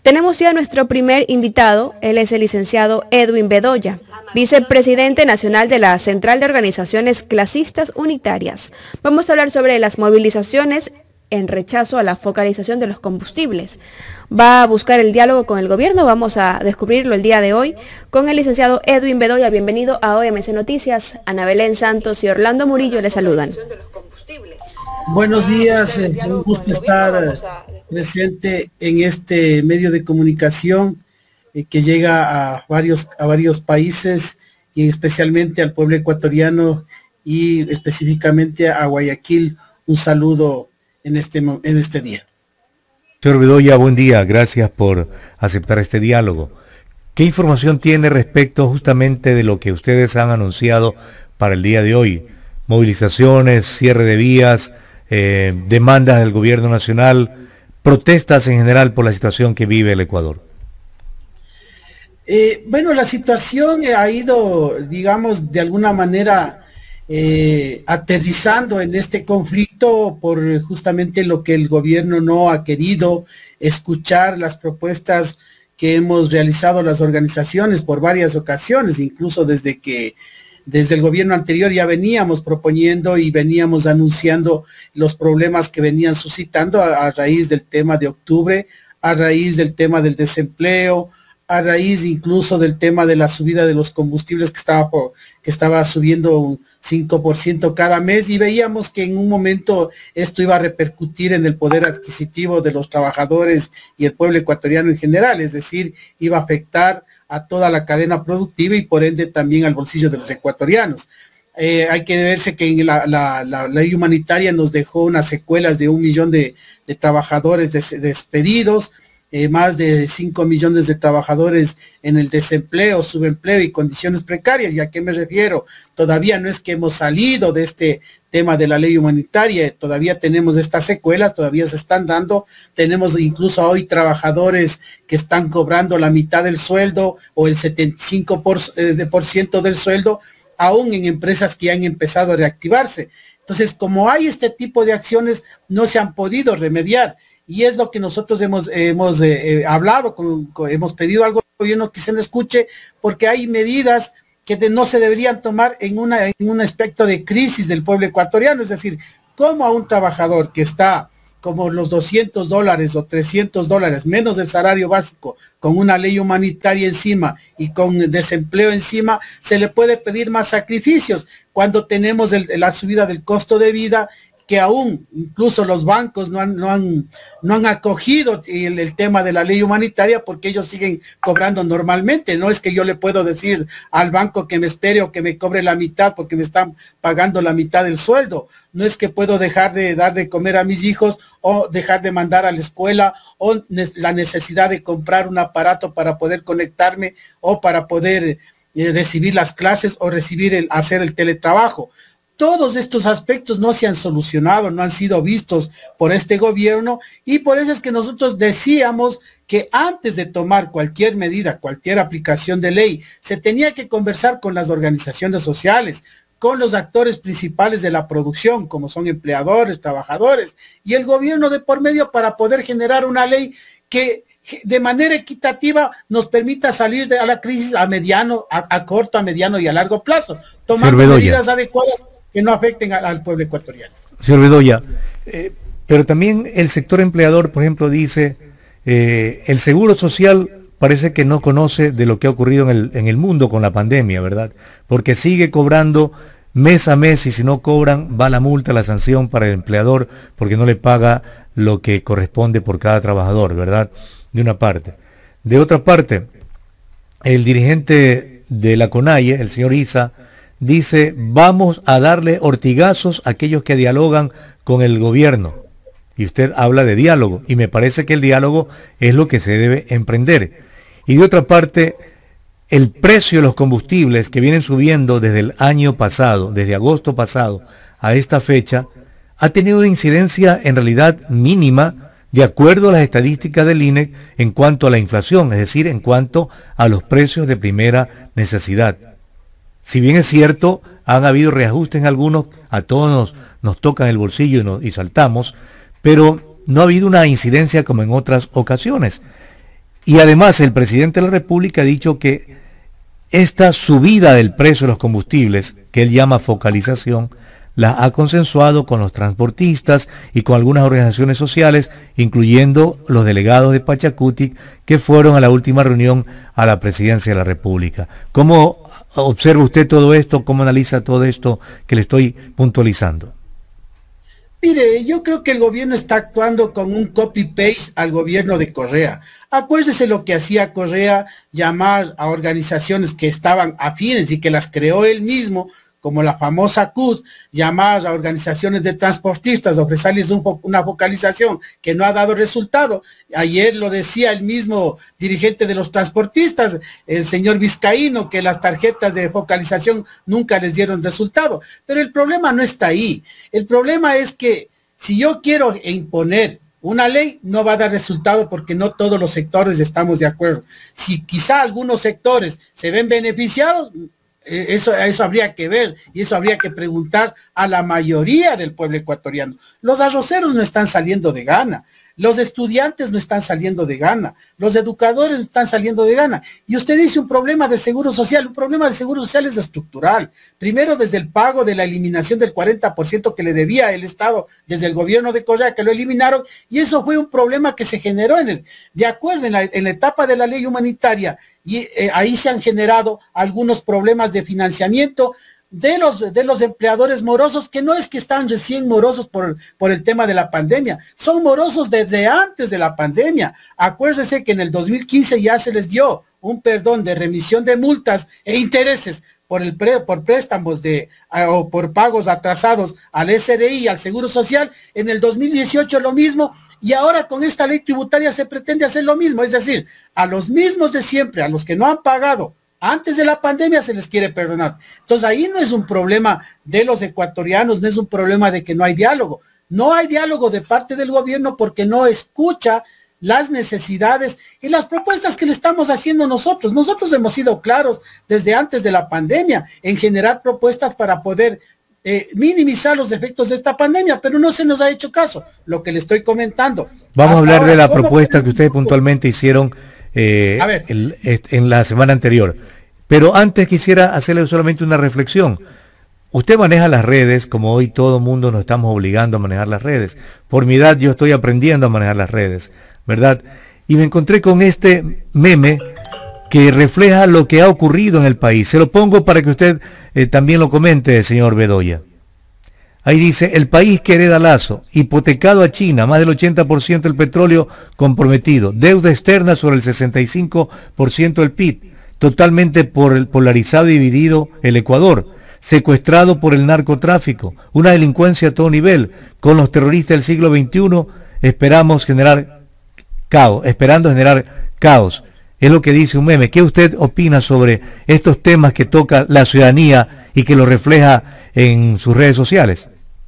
Tenemos ya nuestro primer invitado, él es el licenciado Edwin Bedoya, vicepresidente nacional de la Central de Organizaciones Clasistas Unitarias. Vamos a hablar sobre las movilizaciones en rechazo a la focalización de los combustibles. Va a buscar el diálogo con el gobierno, vamos a descubrirlo el día de hoy con el licenciado Edwin Bedoya. Bienvenido a OMS Noticias. Ana Belén Santos y Orlando Murillo le saludan. Buenos días, un gusto estar presente en este medio de comunicación que llega a varios países y especialmente al pueblo ecuatoriano y específicamente a Guayaquil. Un saludo en este día. Señor Bedoya, buen día, gracias por aceptar este diálogo. ¿Qué información tiene respecto justamente de lo que ustedes han anunciado para el día de hoy? Movilizaciones, cierre de vías, demandas del gobierno nacional, protestas en general por la situación que vive el Ecuador. Bueno, la situación ha ido, digamos, de alguna manera aterrizando en este conflicto por justamente lo que el gobierno no ha querido escuchar las propuestas que hemos realizado las organizaciones por varias ocasiones, incluso desde el gobierno anterior ya veníamos proponiendo y veníamos anunciando los problemas que venían suscitando a raíz del tema de octubre, a raíz del tema del desempleo, a raíz incluso del tema de la subida de los combustibles que estaba subiendo un 5% cada mes, y veíamos que en un momento esto iba a repercutir en el poder adquisitivo de los trabajadores y el pueblo ecuatoriano en general, es decir, iba a afectar a toda la cadena productiva y por ende también al bolsillo de los ecuatorianos. Hay que verse que la ley humanitaria nos dejó unas secuelas de 1 millón de trabajadores despedidos, más de 5 millones de trabajadores en el desempleo, subempleo y condiciones precarias. ¿Y a qué me refiero? Todavía no es que hemos salido de este tema de la ley humanitaria, todavía tenemos estas secuelas, todavía se están dando. Tenemos incluso hoy trabajadores que están cobrando la mitad del sueldo o el 75% del sueldo, aún en empresas que han empezado a reactivarse. Entonces, como hay este tipo de acciones, no se han podido remediar. Y es lo que nosotros hemos hablado, hemos pedido al gobierno que se nos escuche, porque hay medidas que no se deberían tomar en un aspecto de crisis del pueblo ecuatoriano. Es decir, ¿cómo a un trabajador que está como los $200 o $300 menos del salario básico, con una ley humanitaria encima y con desempleo encima, se le puede pedir más sacrificios cuando tenemos la subida del costo de vida, que aún incluso los bancos no han acogido el tema de la ley humanitaria, porque ellos siguen cobrando normalmente? No es que yo le puedo decir al banco que me espere o que me cobre la mitad porque me están pagando la mitad del sueldo. No es que puedo dejar de dar de comer a mis hijos o dejar de mandar a la escuela, o la necesidad de comprar un aparato para poder conectarme o para poder recibir las clases o hacer el teletrabajo. Todos estos aspectos no se han solucionado, no han sido vistos por este gobierno, y por eso es que nosotros decíamos que antes de tomar cualquier medida, cualquier aplicación de ley, se tenía que conversar con las organizaciones sociales, con los actores principales de la producción, como son empleadores, trabajadores, y el gobierno de por medio, para poder generar una ley que de manera equitativa nos permita salir de la crisis a corto, a mediano y a largo plazo, tomando medidas adecuadas que no afecten al pueblo ecuatoriano. Señor Bedoya, pero también el sector empleador, por ejemplo, dice, el seguro social parece que no conoce de lo que ha ocurrido en el mundo con la pandemia, ¿verdad? Porque sigue cobrando mes a mes, y si no cobran va la multa, la sanción para el empleador, porque no le paga lo que corresponde por cada trabajador, ¿verdad? De una parte. De otra parte, el dirigente de la CONAIE, el señor Isa, dice, vamos a darle ortigazos a aquellos que dialogan con el gobierno. Y usted habla de diálogo, y me parece que el diálogo es lo que se debe emprender. Y de otra parte, el precio de los combustibles que vienen subiendo desde el año pasado, desde agosto pasado a esta fecha, ha tenido una incidencia en realidad mínima, de acuerdo a las estadísticas del INEC, en cuanto a la inflación, es decir, en cuanto a los precios de primera necesidad. Si bien es cierto, han habido reajustes en algunos, a todos nos tocan el bolsillo y saltamos, pero no ha habido una incidencia como en otras ocasiones. Y además el presidente de la República ha dicho que esta subida del precio de los combustibles, que él llama focalización, la ha consensuado con los transportistas y con algunas organizaciones sociales, incluyendo los delegados de Pachacutic, que fueron a la última reunión a la presidencia de la República. ¿Cómo observa usted todo esto? ¿Cómo analiza todo esto que le estoy puntualizando? Mire, yo creo que el gobierno está actuando con un copy-paste al gobierno de Correa. Acuérdese lo que hacía Correa, llamar a organizaciones que estaban afines y que las creó él mismo, como la famosa CUT, llamar a organizaciones de transportistas, ofrecerles una focalización que no ha dado resultado. Ayer lo decía el mismo dirigente de los transportistas, el señor Vizcaíno, que las tarjetas de focalización nunca les dieron resultado. Pero el problema no está ahí. El problema es que si yo quiero imponer una ley, no va a dar resultado porque no todos los sectores estamos de acuerdo. Si quizá algunos sectores se ven beneficiados, eso habría que ver y eso habría que preguntar a la mayoría del pueblo ecuatoriano. Los arroceros no están saliendo de gana, los estudiantes no están saliendo de gana, los educadores no están saliendo de gana. Y usted dice un problema de seguro social. Un problema de seguro social es estructural. Primero, desde el pago de la eliminación del 40% que le debía el Estado desde el gobierno de Correa, que lo eliminaron, y eso fue un problema que se generó de acuerdo en la etapa de la ley humanitaria, y ahí se han generado algunos problemas de financiamiento de los empleadores morosos, que no es que están recién morosos por el tema de la pandemia, son morosos desde antes de la pandemia. Acuérdese que en el 2015 ya se les dio un perdón de remisión de multas e intereses por préstamos o por pagos atrasados al SRI y al Seguro Social. En el 2018 lo mismo, y ahora con esta ley tributaria se pretende hacer lo mismo, es decir, a los mismos de siempre, a los que no han pagado antes de la pandemia, se les quiere perdonar. Entonces ahí no es un problema de los ecuatorianos, no es un problema de que no hay diálogo. No hay diálogo de parte del gobierno porque no escucha las necesidades y las propuestas que le estamos haciendo nosotros. Nosotros hemos sido claros desde antes de la pandemia en generar propuestas para poder minimizar los efectos de esta pandemia, pero no se nos ha hecho caso, lo que le estoy comentando. Vamos a hablar de la propuesta que ustedes puntualmente hicieron en la semana anterior. Pero antes quisiera hacerle solamente una reflexión. Usted maneja las redes, como hoy todo el mundo nos estamos obligando a manejar las redes. Por mi edad yo estoy aprendiendo a manejar las redes, ¿verdad? Y me encontré con este meme que refleja lo que ha ocurrido en el país. Se lo pongo para que usted también lo comente, señor Bedoya. Ahí dice: el país que hereda Lazo, hipotecado a China, más del 80% del petróleo comprometido, deuda externa sobre el 65% del PIB, totalmente polarizado y dividido el Ecuador, secuestrado por el narcotráfico, una delincuencia a todo nivel, con los terroristas del siglo XXI, esperando generar caos. Es lo que dice un meme. ¿Qué usted opina sobre estos temas que toca la ciudadanía y que lo refleja en sus redes sociales?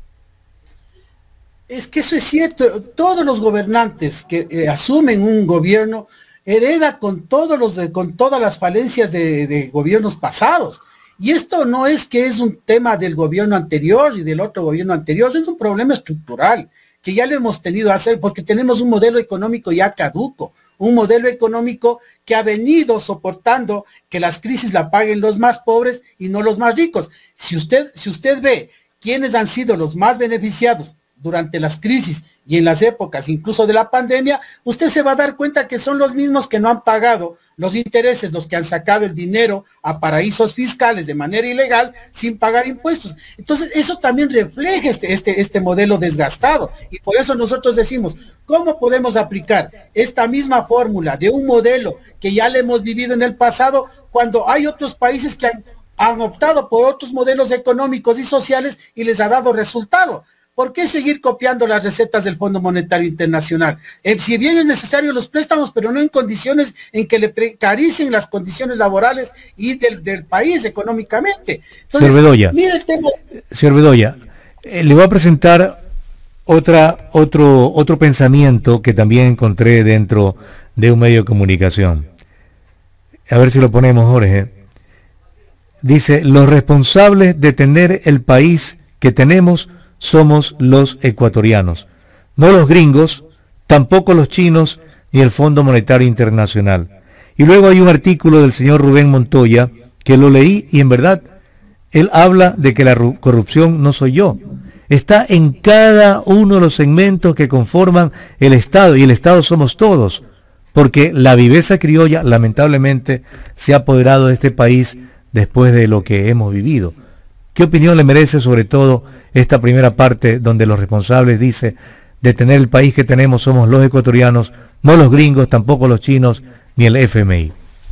Es que eso es cierto. Todos los gobernantes que asumen un gobierno hereda con todas las falencias de gobiernos pasados. Y esto no es que es un tema del gobierno anterior y del otro gobierno anterior, es un problema estructural que ya lo hemos tenido a hacer porque tenemos un modelo económico ya caduco, un modelo económico que ha venido soportando que las crisis la paguen los más pobres y no los más ricos. Si usted ve quiénes han sido los más beneficiados durante las crisis y en las épocas incluso de la pandemia, usted se va a dar cuenta que son los mismos que no han pagado los intereses, los que han sacado el dinero a paraísos fiscales de manera ilegal sin pagar impuestos. Entonces eso también refleja este modelo desgastado, y por eso nosotros decimos, ¿cómo podemos aplicar esta misma fórmula de un modelo que ya le hemos vivido en el pasado cuando hay otros países que han optado por otros modelos económicos y sociales y les ha dado resultado? ¿Por qué seguir copiando las recetas del Fondo Monetario Internacional? Si bien es necesario los préstamos, pero no en condiciones en que le precaricen las condiciones laborales y del país económicamente. Entonces, señor Bedoya, mire el tema. Señor Bedoya, le voy a presentar otro pensamiento que también encontré dentro de un medio de comunicación. A ver si lo ponemos, Jorge. Dice: los responsables de tener el país que tenemos somos los ecuatorianos, no los gringos, tampoco los chinos, ni el Fondo Monetario Internacional. Y luego hay un artículo del señor Rubén Montoya, que lo leí y en verdad él habla de que la corrupción no soy yo. Está en cada uno de los segmentos que conforman el Estado, y el Estado somos todos, porque la viveza criolla lamentablemente se ha apoderado de este país después de lo que hemos vivido. ¿Qué opinión le merece sobre todo esta primera parte donde los responsables dicen de tener el país que tenemos somos los ecuatorianos, no los gringos, tampoco los chinos, ni el FMI?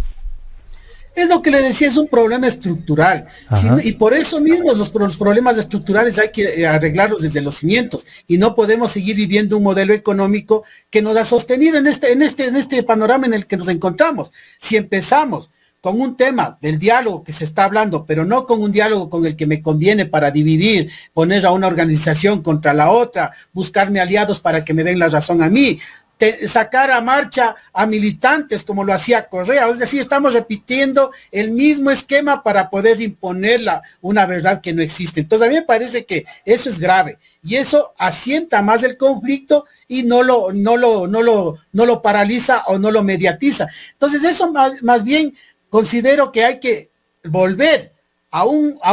Es lo que le decía, es un problema estructural. Y por eso mismo los problemas estructurales hay que arreglarlos desde los cimientos. Y no podemos seguir viviendo un modelo económico que nos ha sostenido en este panorama en el que nos encontramos. Si empezamos con un tema del diálogo que se está hablando, pero no con un diálogo con el que me conviene para dividir, poner a una organización contra la otra, buscarme aliados para que me den la razón a mí, sacar a marcha a militantes como lo hacía Correa. Es decir, estamos repitiendo el mismo esquema para poder imponer una verdad que no existe. Entonces a mí me parece que eso es grave y eso asienta más el conflicto y no lo paraliza o no lo mediatiza. Entonces eso más bien considero que hay que volver a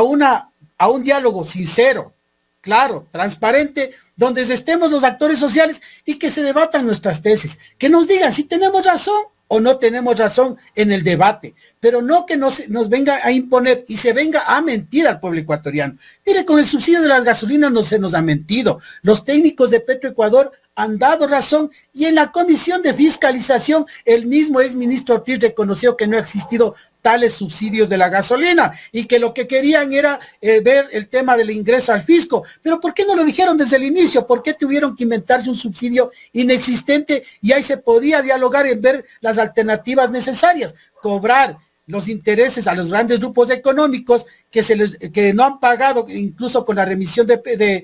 un diálogo sincero, claro, transparente, donde estemos los actores sociales y que se debatan nuestras tesis, que nos digan si tenemos razón o no tenemos razón en el debate, pero no que nos venga a imponer y se venga a mentir al pueblo ecuatoriano. Mire, con el subsidio de las gasolinas no se nos ha mentido. Los técnicos de Petroecuador han dado razón y en la comisión de fiscalización el mismo exministro Ortiz reconoció que no ha existido tales subsidios de la gasolina y que lo que querían era ver el tema del ingreso al fisco. Pero ¿por qué no lo dijeron desde el inicio? ¿Por qué tuvieron que inventarse un subsidio inexistente y ahí se podía dialogar en ver las alternativas necesarias? Cobrar los intereses a los grandes grupos económicos que no han pagado, incluso con la remisión de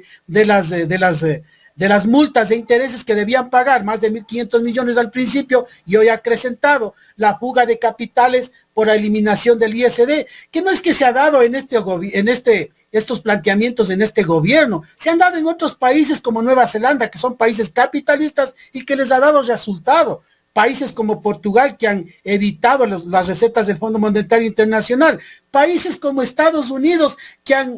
las multas de intereses que debían pagar, más de 1.500 millones al principio, y hoy ha acrecentado la fuga de capitales por la eliminación del ISD, que no es que se ha dado estos planteamientos en este gobierno, se han dado en otros países como Nueva Zelanda, que son países capitalistas y que les ha dado resultado. Países como Portugal, que han evitado las recetas del Fondo Monetario Internacional, países como Estados Unidos, que han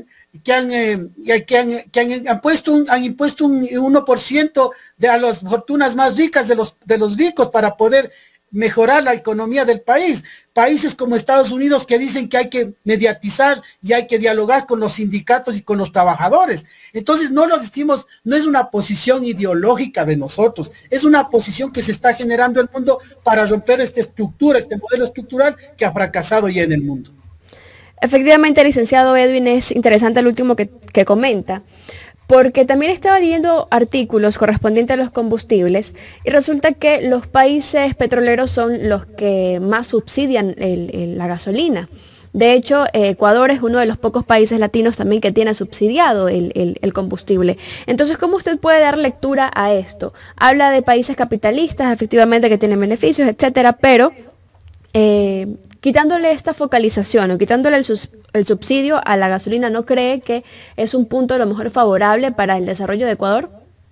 impuesto un 1% a las fortunas más ricas de los ricos para poder mejorar la economía del país. Países como Estados Unidos que dicen que hay que mediatizar y hay que dialogar con los sindicatos y con los trabajadores. Entonces no lo decimos, no es una posición ideológica de nosotros, es una posición que se está generando en el mundo para romper esta estructura, este modelo estructural que ha fracasado ya en el mundo. Efectivamente, licenciado Edwin, es interesante el último que comenta, porque también estaba leyendo artículos correspondientes a los combustibles y resulta que los países petroleros son los que más subsidian la gasolina. De hecho, Ecuador es uno de los pocos países latinos también que tiene subsidiado el combustible. Entonces, ¿cómo usted puede dar lectura a esto? Habla de países capitalistas, efectivamente, que tienen beneficios, etcétera, pero quitándole esta focalización o quitándole el subsidio a la gasolina, ¿no cree que es un punto a lo mejor favorable para el desarrollo de Ecuador?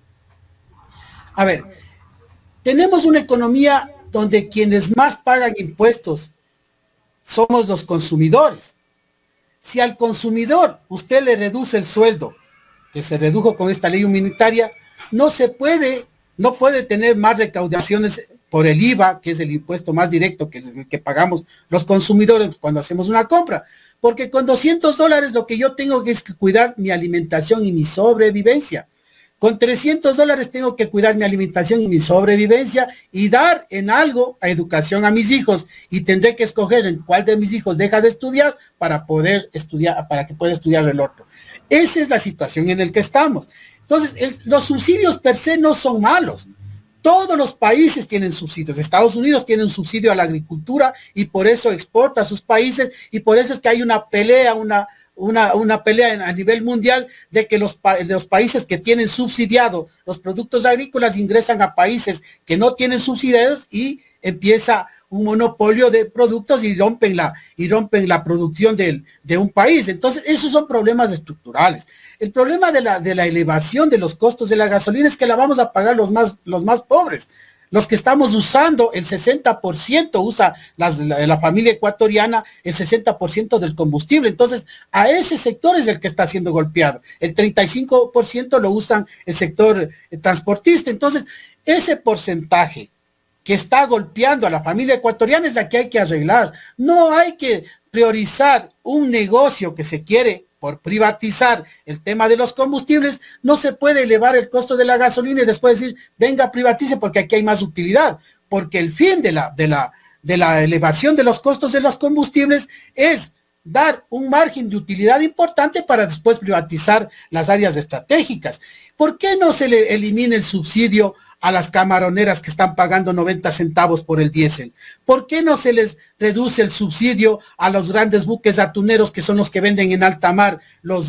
A ver, tenemos una economía donde quienes más pagan impuestos somos los consumidores. Si al consumidor usted le reduce el sueldo, que se redujo con esta ley humanitaria, no puede tener más recaudaciones por el IVA, que es el impuesto más directo que pagamos los consumidores cuando hacemos una compra. Porque con $200 lo que yo tengo es que cuidar mi alimentación y mi sobrevivencia. Con $300 tengo que cuidar mi alimentación y mi sobrevivencia y dar en algo a educación a mis hijos. Y tendré que escoger en cuál de mis hijos deja de estudiar para poder estudiar, para que pueda estudiar el otro. Esa es la situación en la que estamos. Entonces, los subsidios per se no son malos. Todos los países tienen subsidios. Estados Unidos tiene un subsidio a la agricultura y por eso exporta a sus países y por eso es que hay una pelea, una pelea a nivel mundial de que los países que tienen subsidiado los productos agrícolas ingresan a países que no tienen subsidiados y empieza un monopolio de productos y rompen la producción de un país. Entonces, esos son problemas estructurales. El problema de la elevación de los costos de la gasolina es que la vamos a pagar los más pobres. los que estamos usando, el 60% usa la familia ecuatoriana, el 60% del combustible. Entonces, a ese sector es el que está siendo golpeado. El 35% lo usan el sector transportista. Entonces, ese porcentaje que está golpeando a la familia ecuatoriana es la que hay que arreglar. No hay que priorizar un negocio que se quiere por privatizar el tema de los combustibles. No se puede elevar el costo de la gasolina y después decir, venga, privatice porque aquí hay más utilidad, porque el fin de la elevación de los costos de los combustibles es dar un margen de utilidad importante para después privatizar las áreas estratégicas. ¿Por qué no se le elimina el subsidio a las camaroneras que están pagando 90 centavos por el diésel? ¿Por qué no se les reduce el subsidio a los grandes buques atuneros que son los que venden en alta mar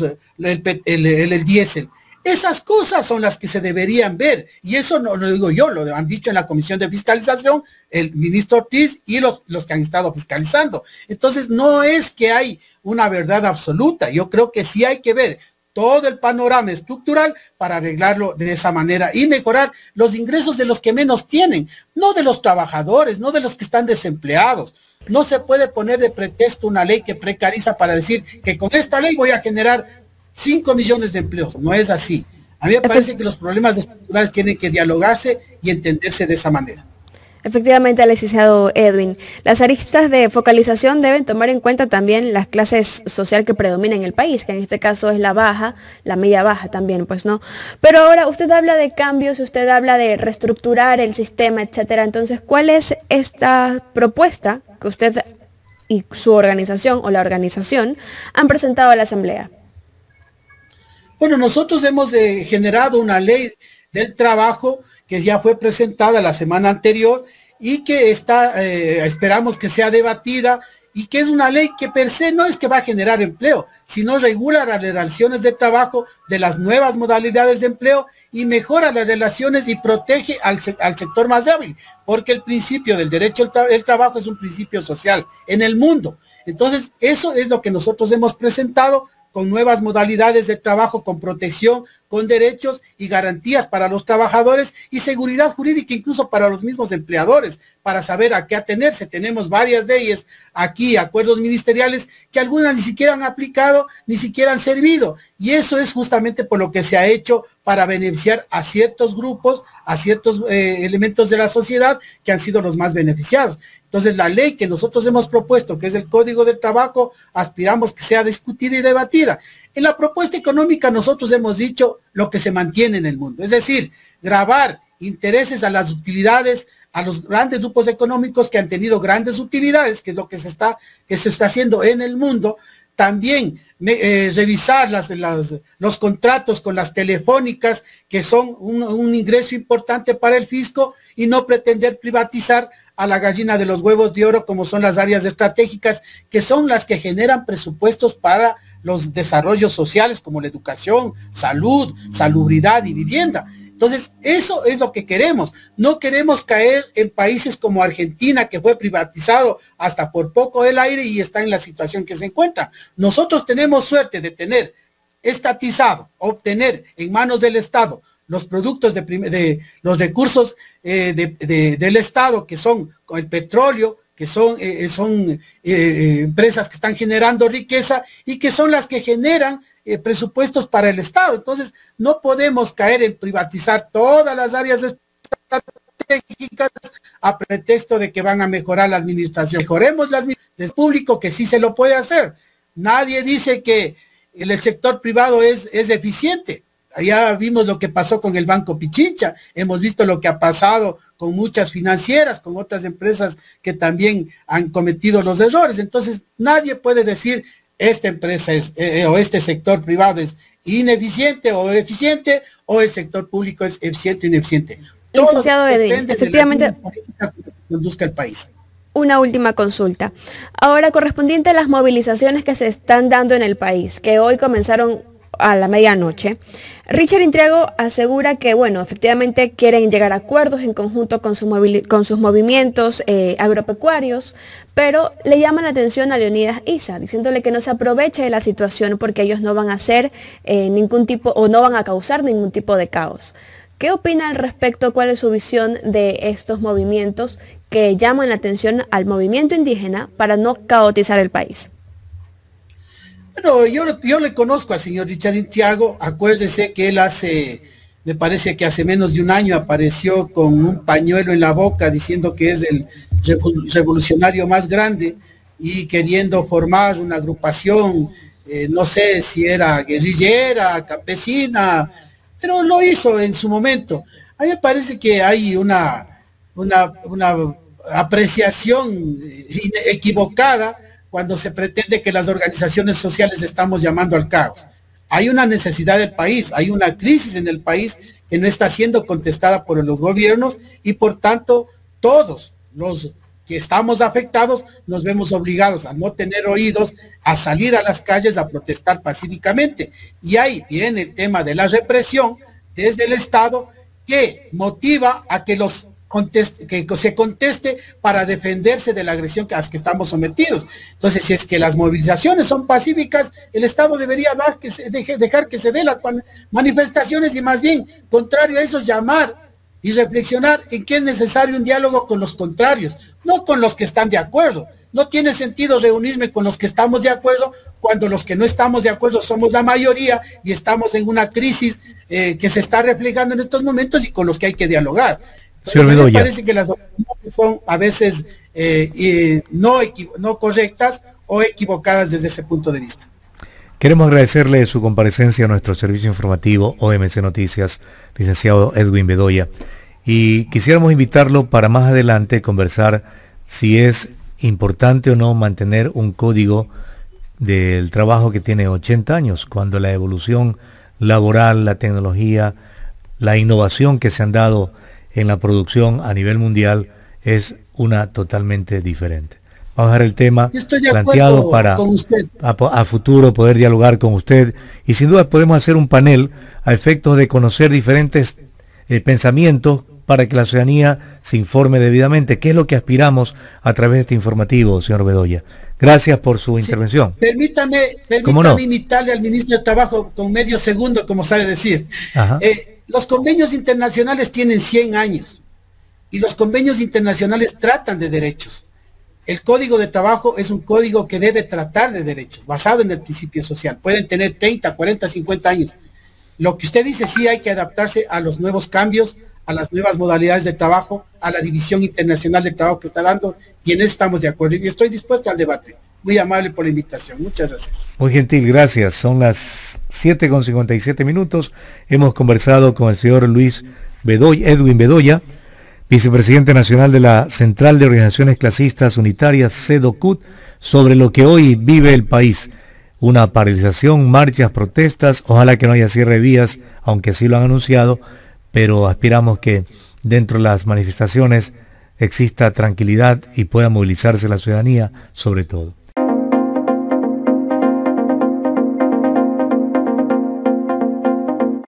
el diésel? Esas cosas son las que se deberían ver, y eso no lo digo yo, lo han dicho en la Comisión de Fiscalización el ministro Ortiz y los que han estado fiscalizando. Entonces no es que hay una verdad absoluta, yo creo que sí hay que ver todo el panorama estructural para arreglarlo de esa manera y mejorar los ingresos de los que menos tienen, no de los trabajadores, no de los que están desempleados. No se puede poner de pretexto una ley que precariza para decir que con esta ley voy a generar 5 millones de empleos. No es así. A mí me parece que los problemas estructurales tienen que dialogarse y entenderse de esa manera. Efectivamente, licenciado Edwin, las aristas de focalización deben tomar en cuenta también las clases social que predominan en el país, que en este caso es la baja, la media baja también, pues no. Pero ahora usted habla de cambios, usted habla de reestructurar el sistema, etcétera. Entonces, ¿cuál es esta propuesta que usted y su organización o la organización han presentado a la Asamblea? Bueno, nosotros hemos generado una ley del trabajo que ya fue presentada la semana anterior y que esperamos que sea debatida, y que es una ley que per se no es que va a generar empleo, sino regula las relaciones de trabajo de las nuevas modalidades de empleo y mejora las relaciones y protege al sector más débil, porque el principio del derecho al trabajo es un principio social en el mundo. Entonces, eso es lo que nosotros hemos presentado, con nuevas modalidades de trabajo, con protección, con derechos y garantías para los trabajadores y seguridad jurídica incluso para los mismos empleadores, para saber a qué atenerse. Tenemos varias leyes aquí, acuerdos ministeriales, que algunas ni siquiera han aplicado, ni siquiera han servido, y eso es justamente por lo que se ha hecho para beneficiar a ciertos grupos, a ciertos elementos de la sociedad que han sido los más beneficiados. Entonces, la ley que nosotros hemos propuesto, que es el Código del Tabaco, aspiramos que sea discutida y debatida. En la propuesta económica nosotros hemos dicho lo que se mantiene en el mundo, es decir, gravar intereses a las utilidades, a los grandes grupos económicos que han tenido grandes utilidades, que es lo que se está haciendo en el mundo. También revisar los contratos con las telefónicas, que son un ingreso importante para el fisco, y no pretender privatizar a la gallina de los huevos de oro, como son las áreas estratégicas, que son las que generan presupuestos para los desarrollos sociales, como la educación, salud, salubridad y vivienda. Entonces, eso es lo que queremos. No queremos caer en países como Argentina, que fue privatizado hasta por poco el aire y está en la situación que se encuentra. Nosotros tenemos suerte de tener estatizado, obtener en manos del Estado los productos de los recursos del Estado, que son el petróleo, que son empresas que están generando riqueza y que son las que generan presupuestos para el Estado. Entonces, no podemos caer en privatizar todas las áreas estratégicas a pretexto de que van a mejorar la administración. Mejoremos la administración pública, que sí se lo puede hacer. Nadie dice que el sector privado es eficiente. Ya vimos lo que pasó con el Banco Pichincha, hemos visto lo que ha pasado con muchas financieras, con otras empresas que también han cometido los errores. Entonces, nadie puede decir esta empresa o este sector privado es ineficiente o eficiente, o el sector público es eficiente o ineficiente. Licenciado Edwin, efectivamente, política que conduzca el país. Una última consulta. Ahora, correspondiente a las movilizaciones que se están dando en el país, que hoy comenzaron a la medianoche, Richard Intriago asegura que, bueno, efectivamente quieren llegar a acuerdos en conjunto con sus movimientos agropecuarios, pero le llama la atención a Leonidas Issa, diciéndole que no se aproveche de la situación porque ellos no van a hacer ningún tipo, o no van a causar ningún tipo de caos. ¿Qué opina al respecto? ¿Cuál es su visión de estos movimientos que llaman la atención al movimiento indígena para no caotizar el país? Bueno, yo le conozco al señor Richard Thiago. Acuérdese que él me parece que hace menos de un año apareció con un pañuelo en la boca diciendo que es el revolucionario más grande y queriendo formar una agrupación, no sé si era guerrillera, campesina, pero lo hizo en su momento. A mí me parece que hay una apreciación equivocada cuando se pretende que las organizaciones sociales estamos llamando al caos. Hay una necesidad del país, hay una crisis en el país que no está siendo contestada por los gobiernos y por tanto todos los que estamos afectados nos vemos obligados a no tener oídos, a salir a las calles a protestar pacíficamente. Y ahí viene el tema de la represión desde el Estado que motiva a que se conteste para defenderse de la agresión a la que estamos sometidos. Entonces, si es que las movilizaciones son pacíficas, el Estado debería dejar que se den las manifestaciones y más bien, contrario a eso, llamar y reflexionar en que es necesario un diálogo con los contrarios, no con los que están de acuerdo. No tiene sentido reunirme con los que estamos de acuerdo cuando los que no estamos de acuerdo somos la mayoría y estamos en una crisis que se está reflejando en estos momentos y con los que hay que dialogar. Me parece que las opiniones son a veces no correctas o equivocadas desde ese punto de vista. Queremos agradecerle su comparecencia a nuestro servicio informativo OMC Noticias, licenciado Edwin Bedoya, y quisiéramos invitarlo para más adelante conversar si es importante o no mantener un código del trabajo que tiene 80 años, cuando la evolución laboral, la tecnología, la innovación que se han dado en la producción a nivel mundial es una totalmente diferente. Vamos a dejar el tema planteado para a futuro poder dialogar con usted y sin duda podemos hacer un panel a efectos de conocer diferentes pensamientos para que la ciudadanía se informe debidamente, qué es lo que aspiramos a través de este informativo, señor Bedoya. Gracias por su intervención. Permítame imitarle al ministro de Trabajo con medio segundo, como sabe decir. Los convenios internacionales tienen 100 años y los convenios internacionales tratan de derechos. El Código de Trabajo es un código que debe tratar de derechos, basado en el principio social. Pueden tener 30, 40, 50 años. Lo que usted dice, sí hay que adaptarse a los nuevos cambios, a las nuevas modalidades de trabajo, a la división internacional de trabajo que está dando, y en eso estamos de acuerdo. Y estoy dispuesto al debate. Muy amable por la invitación. Muchas gracias. Muy gentil, gracias. Son las 7:57. Hemos conversado con el señor Edwin Bedoya, vicepresidente nacional de la Central de Organizaciones Clasistas Unitarias, CEDOCUT, sobre lo que hoy vive el país. Una paralización, marchas, protestas, ojalá que no haya cierre de vías, aunque así lo han anunciado, pero aspiramos que dentro de las manifestaciones exista tranquilidad y pueda movilizarse la ciudadanía sobre todo.